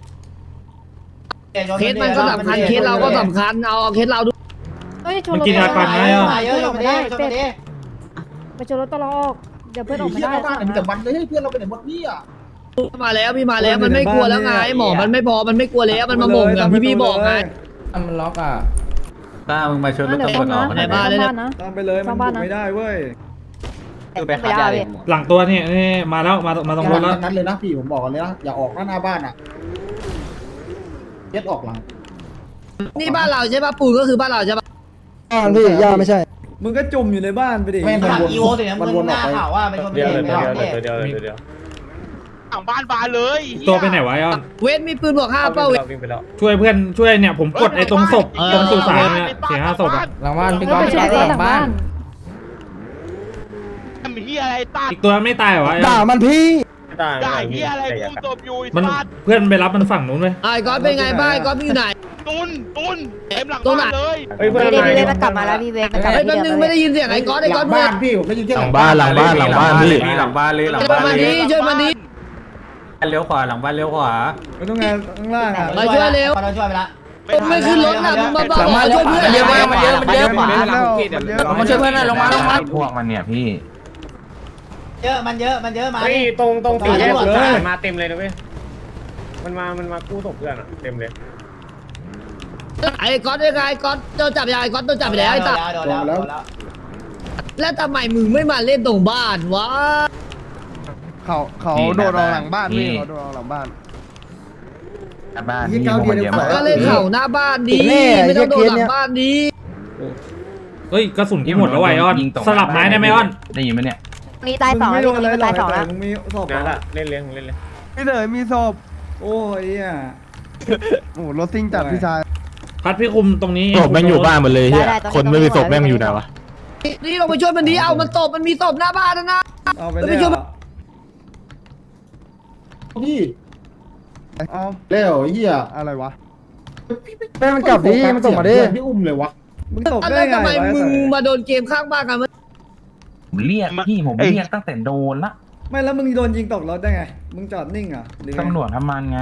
S4: เคสมันก็สำคัญเคสเราก็สำคัญเอาเอาเคสเราดู
S7: เฮ้ยชน
S3: มัน
S7: รถ
S3: กินยากันไหมอ่ะ
S7: เพื่อนออกไม่ได้เป็ดไปชนรถตลอดเดี๋ยวเพื่อนออกไม่ได้
S11: มีแต่มันเลยเพื่อนเราไปไหนหมดพี่อ่ะ
S4: มาแล้วพี่มาแล้วมันไม่กลัวแล้วไงหมอมันไม่พอมันไม่กลัวแล้วมันมาบ่งอย่างที่พี่บอกไง
S9: มันล็อกอ่ะ
S3: ตามึงมาชนรถ
S7: เดี๋ยว
S3: ตำร
S7: ต้
S3: ว
S7: อ
S3: จ
S7: ง
S3: ออก
S7: นะ
S3: มา
S7: ใน
S3: ไหน
S7: บ้านนะ
S6: ตามไปเลยมันบุกไม่ได้เว้ย
S7: ไปหาพี่
S3: หลังตัวนี่นี่มาแล้วมามาตรงรถแล้ว
S11: นั้นเลยนะพี่ผมบอกกันเลยนะอย่าออกหน้าบ้านอ่ะเย็ดออกหลัง
S4: นี่บ้านเราใช่ป่ะปูก็คือบ้านเราใช่ป่ะ
S2: บ้านพี่ย่าไม่ใช่
S6: มึงก็จุ่มอยู่ในบ้านไปดิ
S11: แม่งมันวนมันวนออกไป
S4: เดียวเดียวเดียว
S3: เดียวเดียว
S1: หลังบ้านบานเลย
S3: ตัวไปไหนวะไอ้ออน
S4: เวทมีปืนบวกห้าเป้าเวท
S3: ช่วยเพื่อนช่วยเนี่ยผมกดไอ้ตรงศพตรงสุสานเนี่ยเสียห้าศพอ่ะ
S9: หลังบ้านพี่ก้อน
S7: ไปชนรถหลังบ้าน
S1: ำเฮียอะไรตา
S3: อีกตัวไม่ตายวะ
S2: ด่ามันพี่
S1: ได้เฮียอะไรกุ้มตบอยู่
S3: มันเพื่อนไปรับมันฝั่งนู้นไหม
S5: ไอ้ก๊อตเป็นไงบ้างไอ้ก๊อตอยู่ไหน
S1: ตุนตุนเต็มหลัง
S5: ตัวไหน
S1: บ้านเลย
S6: เฮ้ยเพื่อน
S7: พี่
S6: มา
S7: เวกมันกลับมาแล้วพี่เวกมันกลับ
S5: ไอ้
S7: มา
S5: แป๊บนึงไม่ได้ยินเสียงไอ้ก๊อตไอ้
S11: ห
S5: ก๊
S11: ลั
S5: อต
S11: งบ้านพี่ผมได้ยินแค่
S3: หลังบ้านหลังบ้านหลังบ้านพี่หลังบ้านเลยหลัง
S5: ช่วย
S3: บ้าน
S5: มา
S3: เล
S5: ดี
S3: ย
S5: ช่วยมาดี
S3: เลี้ยวขวาหลังบ้านเลี้ยวขวา
S2: ไม่ต้องงานข้างล่างอ่ะ
S5: มาช่วยเร็ว
S10: เราช่วยไปละ
S5: ไม่ขึ้นรถนะมึงมาบอกมาช่วยเพื่อน
S3: เยอะมากมันเยอะมันเยอะ
S2: มาช่วยเพื่อนหน่อยลงมาลงมา
S9: พวกมันเนี่ยพี่
S10: เยอะมันเยอะมันเยอะมา
S6: เฮ้ยตรงตรงสี่แยกเลยมาเต็มเลยนะเว้ยมันมามันมากู้ศพเพื่อนอะเต็มเลย
S5: ไอ้ก๊อตยังไงไอ้ก๊อตโดนจับยังไงไอ้ก๊อตโดนจับไปแล้วไอ้ตา
S10: โดนแล้วโดนแล้ว
S5: แล้วทำไมมึงไม่มาเล่นตรงบ้านวะ
S6: เขาเขาโดนเราหลังบ้านพี่เขาโดนเราหลังบ้าน
S9: บ้าน
S11: ยี่เก้าเดียวเดียว
S5: ก็เล่นเข่าหน้าบ้านดีไม่ต้องโดนหลังบ้านดี
S3: เฮ้ยกระสุนที่หมดแล้วไอออนสลับไม้ได้ไหมออน
S9: ได้ยินไหมเนี่ย
S7: มีตายสองแล้วมีตายสองแล้ว
S6: นั่นแหละเล่นเลี้ยงเล่นเลย
S2: พี่เต๋อมีศพโอ้ยอ่ะโอ้รถซิ่งจัดพี่ชาย
S3: พัดพี่คุมตรงนี้
S7: ศพแม่งอยู่บ้านหมดเลยเฮียคนไม่มีศพแม่งอยู่ไหนวะ
S5: นี่ลงไปช่วยมันดีเอามันตบมันมีตบหน้าบ้านนะนะ
S2: เอาไป
S5: แล้ว
S2: เล
S5: ไป
S2: ย
S5: ช่วยมัน
S11: พี่
S2: เอา
S11: เร็วเฮีย
S2: อะไรวะแม่มันกลับดิมันส่งมาดิ
S11: พี่อุ้มเลยวะ
S2: มึงตก
S5: แล้ว
S2: ได้ไง
S5: ทำไมมึงมาโดนเกมข้างบ้านกันมัน
S9: ผมเรียกพี่ผมเรียกตั้งแต่โดนละ
S2: ไม่แล้วมึงโดนยิงตกรถได้ไงมึงจอดนิ่งอ่ะ
S9: ตำรวจทำมันไง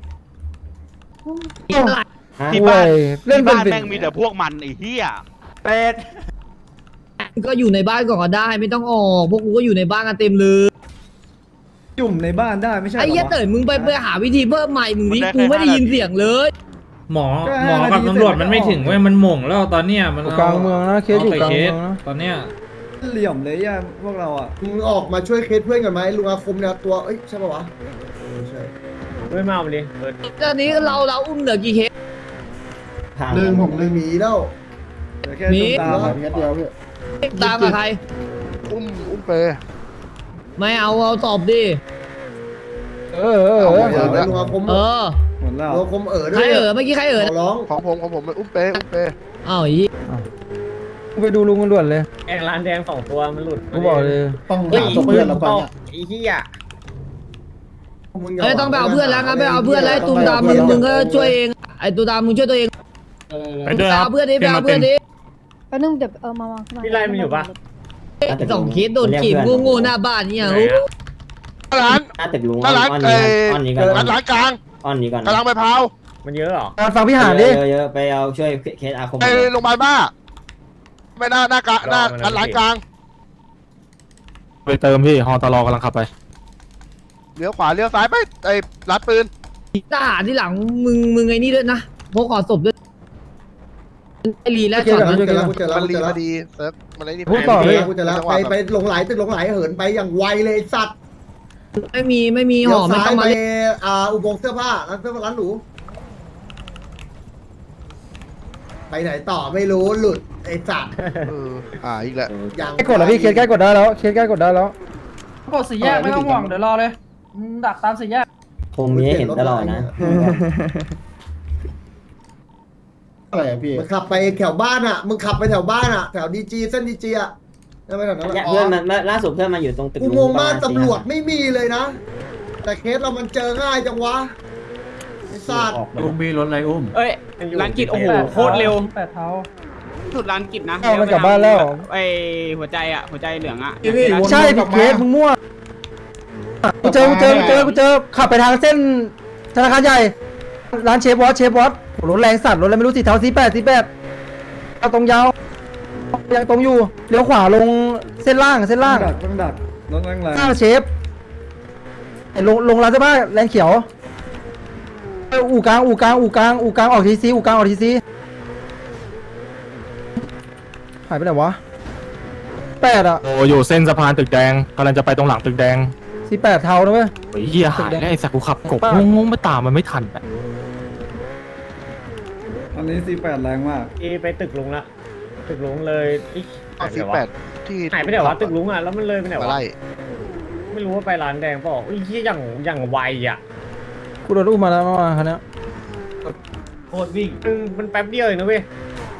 S1: ที่บ้านที่บ้านแม่งมีแต่พวกมันไอ้เฮีย
S2: เป็ด
S5: ก็อยู่ในบ้านก่อนก็ได้ไม่ต้องออกพวกกูก็อยู่ในบ้านกันเต็มเลย
S2: จุ่มในบ้านได้ไม่ใช่
S5: ไอ้เหี้ยเต๋อมึงไปไปหาวิธีเพิ่มใหม่มึงนี่กูไม่ได้ยินเสียงเลย
S3: หมอหมอกับตำรวจมันไม่ถึงเว้ยมันหม่งแล้วตอนเนี้ยมัน
S2: กลางเมืองนะเคสอยู่กลางเมืองนะ
S3: ตอนเนี้ย
S2: เหลี่ยมเลยอ่ะพวกเราอ่ะ
S11: มึงออกมาช่วยเคสเพื่อนกันไหมลุงอาคมเนี่ยตัวเอ้ยใช่ป่าวะใช่
S6: ไม่มาเอาดิเปิด
S5: ตอนนี้เราเราอุ้มเหลือกี่เคส
S11: หนึ่งผมเลยมีแล้ว
S2: แค่จุ่มตาม
S11: เคสเดียวพี่
S5: ตามกับใคร
S1: อุ้มอุ้มเป
S5: ไม่เอาเอาตอบดิ
S2: เออเออ
S11: เอา
S2: เอ
S11: ไป
S2: อ
S11: ลุงอาคม
S5: เออ
S2: หมดแล้ว
S11: ลุงอาคมเอ๋อด้
S5: ใคร
S11: วย
S5: เออเมื่อกี้ใครเออ
S11: ขอร้อง
S1: ของผมของผมอุ้มเปอุ้มเป
S5: อ้าวอี
S2: ไปดูลุงกันด่วนเลย
S6: แองร้านแดงสองตัวมันหลุด
S2: กูบอกเลย
S11: ต้องหาศพเพื่อนเราก่อนเนี่ย
S6: ไอ้เหี้ย
S5: เอ้ยต้องไปเอาเพื่อนแล้วงั้นไปเอาเพื่อนแล้วไอ้ตูมตามมึงมึงก็ช่วยเองไอ้ตูมตามมึงช่วยตัวเอง
S3: ไปด้วยครับ
S5: เอาเพื่อนดิไปเอาเพื่อนดิ
S7: แป๊บนึงเดี๋ยวเออมามา
S6: พี่ไล่มันอยู่ปะ
S5: สองเคสโดนจีบโง่ๆหน้าบ้านเนี่ย
S1: ร้าน
S10: หน้าตึกลุง
S1: ถ้าร้าน
S10: อ้อน
S1: เอ
S10: นี้ก่อนอ้อนนี้ก่อน
S1: ร้านร้านกลาง
S10: อ้อนนี้ก่อน
S1: กำลังไปเผา
S6: มันเยอะหรอ
S2: การฟังพี่หานดิ
S10: เยอะเยอะไปเอาช่วยเคสอาคม
S1: ไปโรงพยาบาลบ้าไม่หน้าหน้ากลางหน้าร้านกลาง
S2: ไปเติมพี่ฮอตลอกำลังขับไป
S1: เลี้ยวขวาเลี้ยวซ้ายไปไอ้ร้านปืน
S5: ทหารที่หลังมึงมึงไอ้นี่ด้วยนะพกขอศพด้วยไอ้ลีแล้ว
S11: เจ
S5: ช็
S11: อ
S5: อต
S11: แล้ว
S5: นั้น
S11: เจอแล้วเจอแล้ว
S1: มัน
S11: เจ
S1: รี
S11: อ
S1: พ
S11: แล้ว
S1: อดีเซิร์ฟมันไอ้นี่
S2: พูดต่อเลย
S11: กูเจอแล้วไปไปลงไหลตึกลงไหลเหินไปอย่างไวเลยสัตว์
S5: ไม่มีไม่มี
S11: เดี๋
S5: ห่
S11: ย
S5: อ
S11: ว
S5: ไม่
S11: ซ้า
S5: ต้อย ง
S11: ไป
S5: มาเล่น
S11: อ่าอุโมงค์เสื้อผ้าร้านเสื้อผ้าร้านหรูไปไหนต่อไม่รู้หลุดไอ้สัตว์
S1: เอออ่าอีกแล้ว
S11: ยัง
S2: ใกล้กดแล้วพี่เคสใกล้กดได้แล้วเคสใกล้กดได้แล้ว
S10: กดสี่แยกไม่ต้องห่วงเดี๋ยวรอเลยดักตามสี่แยกคงมีให้เห็นตลอดนะ
S11: อะไรอะพี่มึงขับไปแถวบ้านอ่ะมึงขับไปแถวบ้านอ่ะแถวดีจีเส้นดีจีอ่ะแล้วไปแถวนั้น
S10: เพื่อนมันล่าสุดเพื่อนมาอยู่ตรงตึก
S11: กูงงมากตำรวจไม่มีเลยนะ แต่เคสเรามันเจอง่ายจังวะไอ้สัตว์
S3: อุ้มพี่รถอะไรอุ้ม
S6: เอ้ยร้านกิจโอ้โหโคตรเร็ว
S10: แปดเท้า
S6: สุดร้านกิจนะ
S2: เอามันกลับบ้านแล้ว
S6: ไอหัวใจอ่ะหัวใจเหลืองอ่ะ
S2: ใช่ผิดเคสมึงมั่วกูเจอกูเจอกูเจอกูเจอขับไปทางเส้นธนาคารใหญ่ร้านเชฟวอสเชฟวอสรถแรงสัตว์รถอะไรไม่รู้สีเทาสีแปดสีแปดเอาตรงยาวยังตรงอยู่เลี้ยวขวาลงเส้นล่างเส้นล่างต้องดักรถแรงแรงข้าวเชฟไอ้ลงลงร้านเสื้อผ้าแรงเขียวอู่กลางอู่กลางอู่กลางอู่กลางออกทีซีอู่กลางออกทีซีหายไปไหนวะแปดอะ
S12: โอ้อยู่เส้นสะพานตึกแดงกำลังจะไปตรงหลังตึกแดง
S2: สีแปดเทานะเว้ย
S12: โอ้ยเฮียหายได้ไอ้สักกูขับกบงงๆไม่ตามมันไม่ทันอะ
S2: อันนี้สีแปดแรงมาก
S6: เอไปตึกลุงละตึกลุงเลยอีก
S1: เอาสิบแปดที่
S6: หายไปไหนวะตึกลุงอ่ะแล้วมันเลยไปไหน
S1: มาว
S6: ะ
S1: ไล่
S6: ไม่รู้ว่าไปร้านแดงเปล่าอุ้ยที่อย่างอย่างไวอ่ะ
S2: กูโดนอุ้มมาแล้วเมื่อวานคันนี้
S6: โคตรวิ่งมันมันแป๊บเดียวเองนะเว้ย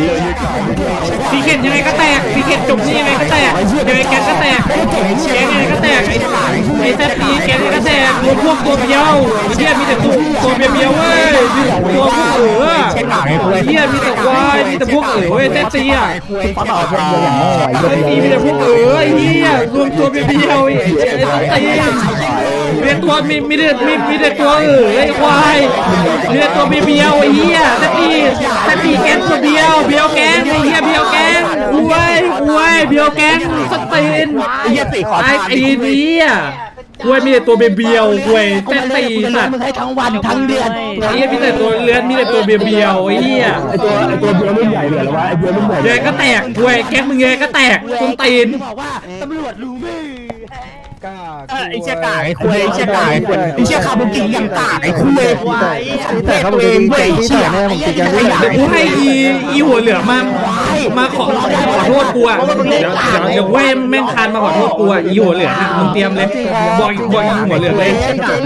S13: สีเข็ดยังไงก็แตกสีเข็ดจบนี่ยังไงก็แตกยังไงแกก็แตกแกยังไงก็แตกไอ้ไอ้แซดตีแกยังไงก็แตกรวมพวกตัวเบี้ยวไอ้เหี้ยมีแต่ตัวตัวเบี้ยวเว้ยตัวพวกเอ๋อไอ้เหี้ยมีแต่ควายมีแต่พวกเอ๋อเว้ยแซดตีอ่ะแซดตีมีแต่พวกเอ๋อไอ้เหี้ยรวมตัวเบี้ยวไอ้ไอ้แซดตีมีแต่ตัวมีมีแต่มีมีแต่ตัวเอ๋อไอ้ควายมีแต่ตัวเบี้ยวไอ้เหี้ยแซดตีแซดตีแกงตัวเบี้ยวเบี้ยวแกงไอ้เหี้ยเบี้ยวแกงอวยอวยเบี้ยวแกงสตีนไอ้เหี้ยตีไอ้ไอ้เนี่ยกล้วยมีแต่ตัวเบี้ยวกล้วยแซดตีสัตว์ทั้งวันทั้งเดือนไอ้เหี้ยมีแต่ตัวเลือนมีแต่ตัวเบี้ยวไอ้เหี้ยไอ้ตัวไอ้ตัวเบี้ยวรุ่นใหญ่เลยหรอวะไอ้เบี้ยวรุ่นใหญ่เลยก็แตกกล้วยแกงมึงไงก็แตกต้นตีนบอกว่าตำรวจรู้มือไอ้เชี่ยกาไอ้คุยไอ้เชี่ยกาไอ้คุยไอ้เชี่ยขาบุกิยังกาไอ้คุยแต่เขาบอกดีใจที่ไหนแม่ผมตีกันด้วยเดี๋ยวกูให้อีอีหัวเหลืองมามาขอขอโทษกูอ่ะเดี๋ยวเดี๋ยวเดี๋ยวเว้ยแม่งคานมาขอโทษกูอ่ะอีหัวเหลืองอ่ะมึงเตรียมเลยบอกบอกอีหัวเหลืองเลย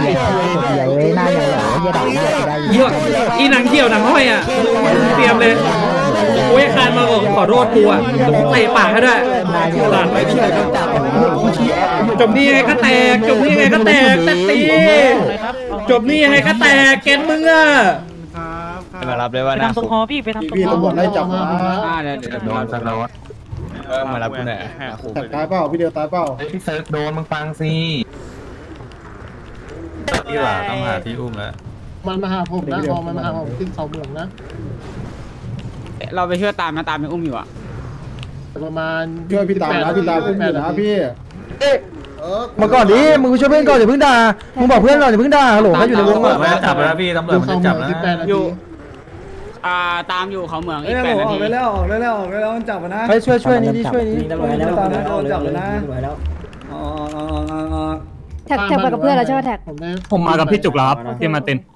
S13: อีอีหนังเที่ยวหนังห้อยอ่ะมึงเตรียมเลยโอ้ยคานมาบอกขอโทษกูอ่ะเดี๋ยวกูเตะปากให้ด้วยตัดไปเชื่อจับจบนี่ไงก็แตกจบนี่ไงก็แตกแตกตีจบนี่ไงก็แตกแกนมึงอ่ะ
S14: มารับเลยว่า
S10: ไปทำตรงคอพี่ไปทำตรง
S11: พี่
S10: คอ
S11: ตำรวจไล่จับมา
S14: เดี๋ยวเดี๋ยวโดนสักแล้วเออมารับกูหน่อย
S11: แต่ตายเปล่าพี่เดียวตายเปล่า
S12: พี่เซิร์ฟโดนมึงฟังสิ
S3: พี่หว่าต้องหาที่อุ้มแล้ว
S6: มันมาหาผมนะพอมันมาหาผมขึ้นเขาเมืองนะ
S14: เราไปช่วยตามนะตามยังอุ้มอยู่อ่ะ
S6: ประมาณ
S11: ช่วยพี่ตามนะพี่ตามขึ้นอยู่นะพี่
S2: มาก่อนดิมึงไปช่วยเพื่อนก่อนอย่าเพิ่งด่ามึงบอกเพื่อนก่อนอย่าเพิ่งด่าฮัลโหลเขาอยู่ในวง
S3: ตำรวจ
S2: อ่ะ
S3: มันจะจับแล้วพี่ตำรวจมันจะจับแล้ว
S14: อยู่อ่าตามอยู่เขาเมืองอีกแปดนาที
S10: ออกได้แล้วออกได้แล้วมันจับนะ
S2: ไปช่วยช่วยนี่ดิช่วยนี่
S10: ตำรวจแล้วตำรวจจับนะอ๋ออ๋ออ๋อ
S7: แท็กแท็กไปกับเพื่อนแล้วใช่ไหมแท็ก
S12: ผมมากับพี่จุกแล้วครับพี่มาเต้น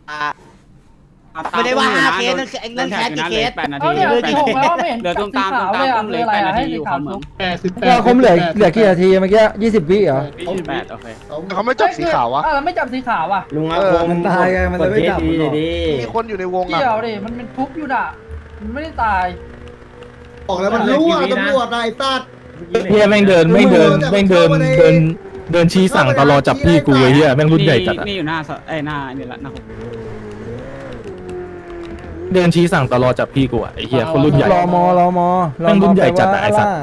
S14: ไม่ได้ว่าห้าเคสนั่นคือเรื่องแค่กี่เคสแปดนาทีเหลือตรงตามตรงตามอุ้มเลยแปดนาทีอยู่เขาเมือง
S6: แปดสิบแปด
S2: เราคมเหลือเหลือกี่นาทีเมื่อกี้ยี่สิบวิเหรอ
S14: ยี่สิบแปดโอเค
S1: เขาไม่จับสีขาววะ
S10: อ่ะไม่จับสีขาวอ่ะ
S11: ลุงอาคม
S10: มันตายไงมันเลยไม่จับ
S1: มีคนอยู่ในวงอ่ะ
S10: เกี่ยวดิมันเป็นทุบอยู่ด่ะมันไม่ได้ตาย
S11: ออกแล้วมันรู้อ่ะตำรวจนายตัด
S12: เฮียแม่งเดินแม่งเดินแม่งเดินเดินเดินชี้สั่งตลอดจับพี่กูไอ้เฮียแม่งรุ่นใหญ่จัดอะ
S14: นี่อยู่หน้าไอ้หน้านี่แหละนะผม
S12: เดินชี้สั่งตลอดจับพี่กูอะไอ้เฮียคนรุ่นใหญ่
S2: รอมอรอมอ
S12: แม่งรุ่นใหญ่จัดอะไอ้สัตว์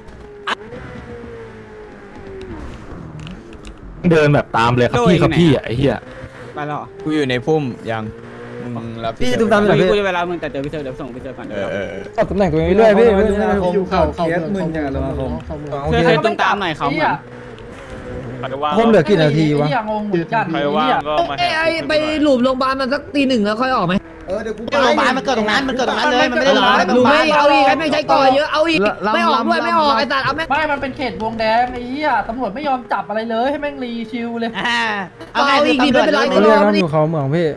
S12: เดินแบบตามเลยครับพี่ครับพี่อะไอ้เฮีย
S14: ไปแล้ว
S9: กูอยู่ในพุ่มยังมึงรับ
S2: พี่ตุ้มตามอยู่ไหน
S14: กู
S2: พี่
S14: จะไปรับมึงแต่เจอพี่เจอเดี๋ยวส่งพี่เจอก่อน
S9: เออเออ
S2: ตอบตำแหน่งตัวเองเรื่อยพี่
S6: อยู่เข่าเข่าเมืองมึงอย่างไรมาผม
S14: ช่วยเคยตรงตามหน่อยเขาเหมือน
S2: คมเหลือกี่นาทีวะ
S10: งงเหมือนกัน
S4: ใครว่างก็มา
S5: ไอ้ไอ้ไปหลุมโรงพยาบาลมันสักตีหนึ่งแล้วค่อยออกไหม
S11: เออเดี๋ยวกู
S14: โรงพยาบาลมันเกิดตรงนั้นมันเกิดตรงนั้นเลยมันไม่ได้รอ
S5: หลุมไม่เอาอีกไม่ใช่ก่อเยอะเอาอีกไม่ออกด้วยไม่ออกไอ้สัตว์เอาแม่
S10: ไม่มันเป็นเขตวงแดงไอ้เหี้ยตำรวจไม่ยอมจับอะไรเลยให้แม่งรีชิลเลย
S5: เอาอีกดิไม่เป็นไร
S2: เขาเรียกนั่นอยู่เขาเมืองพี่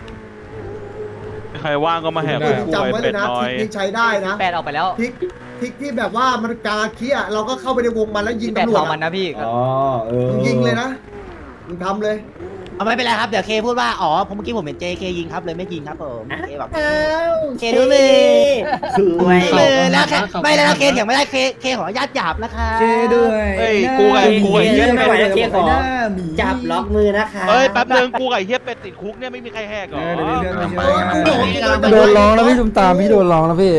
S4: ใครว่างก็มาแหก
S11: จำไว้เลยนะทิกนี้ใช้ได้นะ
S14: แปดออกไปแล้ว
S11: ทิกทิกที่แบบว่ามันกาเคี้ยเราก็เข้าไปในวงมันแล้วยิงตำรวจ
S14: มันนะพี่
S11: อ๋อเออยิงเลยนะมึงทำเลย
S14: เอาไม่เป็นไรครับเดี๋ยวเคพูดว่าอ๋อผมเมื่อกี้ผมเห็นเจเคยิงครับเลยไม่ยิงครับผมเคแบบเคดูเลยไม่เลยแล้วไม่แล้วเคอย่างไม่ได้เคเคขอญาติหยาบนะคะเคด้วย
S4: เฮ้ยกูไก่กูไอ้เหี้ย
S14: ไม่ไหวแล้วเคขอจับล็อกมือนะคะ
S4: เฮ้ยแป๊บนึงกูไก่เหี้ยเป็ดติดคุกเนี่ยไม่มีใครแหกหรอ
S2: โดนร้องแล้วพี่ตุ้มตามพี่โดนร้องแล้วพี่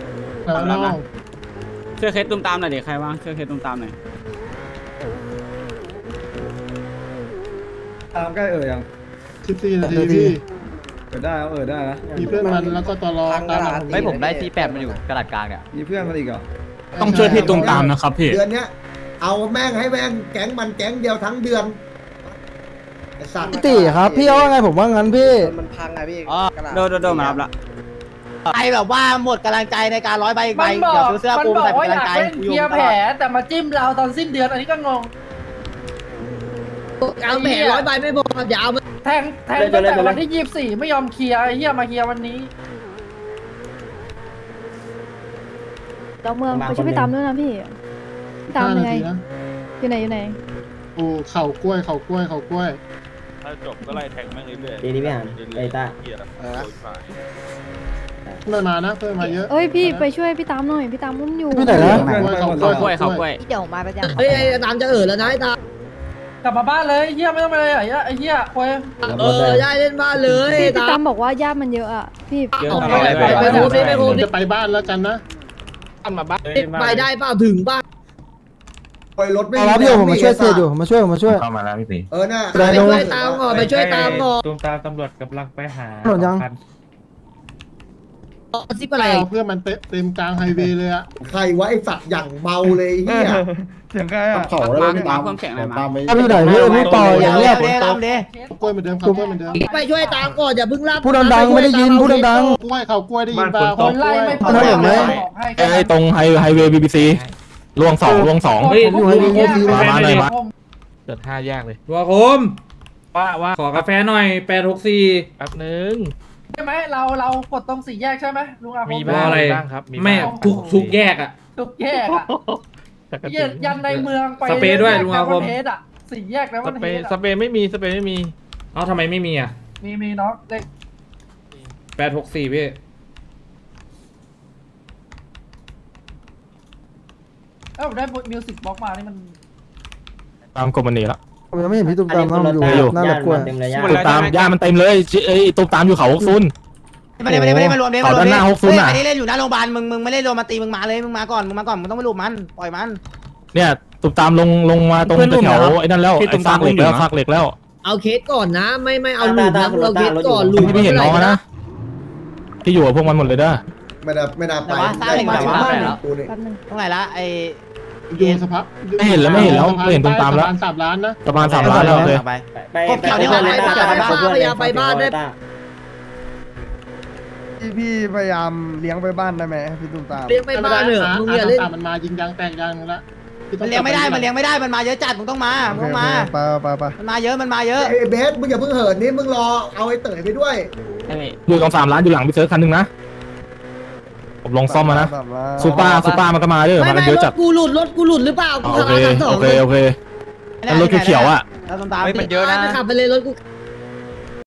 S14: ช่วยเคสตุ้มตามหน่อยเดี๋ยวใครว่างช่วยเคสตุ้มตามหน่อย
S10: ตามใกล้เอ่ยยัง
S6: สิบสี่นาทีพี่
S10: เอ่ยได้เอ่ยได้นะ
S6: มีเพื่อนมันแล้วก็ตลอดตาม
S14: ไม่ผมได้ที่แปดมันอยู่กระดาษกลางเนี่ย
S10: มีเพื่อนมันอีกเหรอ
S12: ต้องช่วยพี่ตรงตามนะครับพี่
S11: เดือนเนี้ยเอาแม่งให้แม่งแก๊งมันแก๊งเดียวทั้งเดือนไอ้สัตว์
S2: พี่ตีครับพี่ว่าไงผมว่างั้นพี่
S11: มันพังไงพี่
S14: อ๋อโดนโดนมารับละไอแบบว่าหมดกำลังใจในการร้อยใบใบ
S10: มันบอ
S14: เดี๋ยว
S10: ก
S14: ซื้อเสื้อ
S10: มัน
S14: ปู
S10: บอ
S14: ใส่
S10: ก
S14: เป็นำลัง
S10: ว่ากอยาก
S14: ใจ
S10: เล่นเคลียร์แผลแต่มาจิ้มเราตอนสิ้นเดือนอันนี้ก็งง
S5: เอาแหมร้อยใบไม่พออย่าเอา
S10: แทงแทงตั้งแต่วันที่ยี่สิบสี่ไม่ยอมเคลียร์ไอ้เหี้ยมาเคลียร์วันนี้
S7: เจ้าเมืองไปช่วยพี่ตามด้วยนะพี่พี่ตามยังไงอยู่ไหนอยู่ไหน
S6: โอ้เข่ากล้วยเข่ากล้วยเข่ากล้วย
S4: ถ้าจบก็ไล่แทงแม่งเรื่อยๆ
S14: ดีดีพี่หันไอต้า
S6: เพื่อนมานะเพื่อนมาเยอะ
S7: เอ้ยพี่ไปช่วยพี่ตามหน่อยพี่ตามอุ้มอยู่
S2: พี่ไหนนะ
S14: เขากล้วยเขากล้วย
S7: เดี๋ยวมาประจำ
S5: เฮ้ยตามจะเอ่อแล้วนะไอ้ตาม
S10: กลับมาบ้านเลยเหี้ยไม่ต้องไปเลยไอ้เหี้ยไอ้เหี้ยควย
S5: เออย่าเล่นบ้านเลย
S7: พี่
S5: ตา
S7: ตาม มบอกว่าญาติมันเยอะอ่ะพี่
S5: ออกไปไปไปโฮมดิไปโฮมดิ
S6: จะไปบ้านแล้วกันนะ
S5: ไปได้เปล่าถึงบ้าน
S11: ปล่อยรถไม่
S2: เอารับอยู่ผมมาช่วยเสียอยู่ผมมาช่วยผมมาช่วย
S12: เข้ามาแล้วพี่ตี
S11: เออน่ะ
S5: ไปช่วยตามก่อนไปช่วยตามก่อน
S3: ตุ้มตามตำรวจกำลังไปหา
S2: หมดยัง
S5: ซิปอะไร
S6: เพื่อนมันเต็มกลางไฮเวย์เลยอะ
S11: ใครวะไอสัตว์อย่างเมาเลยเฮีย
S6: เสียงใครอะ
S11: เขาแล้วไม่ตามตามไป
S2: ถ้าพี่ไหนพี่พี่ต่ออย่างเงี้ย
S6: กล้วยเหมือนเดิมเขากล้วยเหมือนเดิม
S5: ไปช่วยตามก่อนอย่าเพิ่งรับ
S2: พูดดังๆไม่ได้ยินพูดดัง
S6: กล้วยเขากล้วยได้ยินเปล่า
S10: คนไล่ไม่พอ
S2: เห็นไหม
S12: ไอ้ตรงไฮไฮเวย์บีบีซีลวงสองลวงสอง
S2: ๆผมอยู่ให้ดีดีมา
S12: มาหน่อยมา
S3: เกิดห้าแยกเลยว่าคมว่าว่าขอกาแฟหน่อยแปดหกสี่แป๊บนึง
S10: ใช่ไหมเราเรากดตรงสี่แยกใช่ไหมลุงอาคม
S3: มีบ้างอะไรไม่ทุกทุกแยกอ่ะ
S10: ทุกแยกอ่ะยันในเมืองไป
S3: สเปรย์ด้วยลุงอาคม
S10: เทสอ่ะสี่แยกแล้ว
S3: ส
S10: มัน
S3: เป
S10: เท
S3: ร
S10: ส
S3: ย์สเปรย์ไม่มีสเปรย์ไม่มีเอ้าทำไมไม่มีอ่ะ
S10: มีมีเนาะเลข
S3: แปดหกสี่พี่
S10: เอ้าได้มิวสิกบล็อกมานี่มัน
S12: ตามกรมณีแล้ว
S2: ผมยังไม่เห็นพี่ตุ้มตามนั่งอยู่หน้าหลับกล้วย
S12: ตุ้มตามย่ามันเต็มเลยไอ้ตุ้มตามอยู่เขาซุน
S14: มาเลยมาเลยมาเลยมารวมเด้
S12: ต่อด้านหน้าหกศูนย์อ่ะ
S14: ไอ้นี่เล่นอยู่หน้าโรงพยาบาลมึงมึงไม่เล่นโรมาตีมึงมาเลยมึงมาก่อนมึงมาก่อนมึงต้องไปรูปมันปล่อยมัน
S12: เนี่ยตุ่มตามลงลงมาตรงแถวไอ้นั่นแล้วไอ้ซากเหล็กแล้วซากเหล็กแล้ว
S5: เอาเคสก่อนนะ ไม่ไม่เอาลูกนะเอาเคสก่อนลูก
S12: พี่เห็นน้องนะที่อยู่กับพวกมันหมดเลยเด้อ
S11: ไม่ได้ไม่ได้ไป
S14: สร้างเหล็กมาถึงบ้านแล้ว
S11: กูนี่
S7: แป๊บนึง
S14: ตรงไหนละไอ้
S15: ดูสภาพ
S12: ไม่เห็นแล้วไม่เห็นแล้วไม่เห็นตุ่มตามแล้ว
S15: สามล้านนะ
S12: ประมาณสามล้านแล้วเลย
S14: ไปกบเกี่ยวนี่ว่าไปเกี่ยวไปบ้าน
S5: พยายามไปบ้านได้
S6: พี่พี่พยายามเลี้ยงไปบ้านได้ไหมพี่ตุ้มตาม
S5: เลี้ยงไปบ้านเถอะมึงอย่าเล่น
S15: มันมายิงยางแตกยางละ
S14: มันเลี้ยงไม่ได้มันเลี้ยงไม่ได้มันมาเยอะจัดมึงต้องมามึงต้องมา
S6: ไปไปไป
S14: มันมาเยอะมันมาเยอะ
S11: ไอ้เบสมึงอย่าเพิ่งเหินนี่มึงรอเอาไอ้เต๋อไปด้วย
S12: อยู่ตรงสามล้านอยู่หลังพี่เซิร์ฟคันหนึ่งนะผมลงซ่อมมานะซูเปอร์ซูเปอร์มันก็มาเด้อ
S5: ไม่
S12: มากัน
S5: ไม่
S12: เย
S5: ร
S12: อะ
S5: ถ
S12: จัด
S5: กูหลุดรถกูหลุดหรือเปล่ากู
S12: โอ
S5: ขับ
S12: เค
S5: มาสามสอง
S12: โอเคโอเคแล้วรถเขียวๆอ่ะ
S14: แล้วตามตาม
S5: ไม่มันเยอะนะขับไปเลยรถกู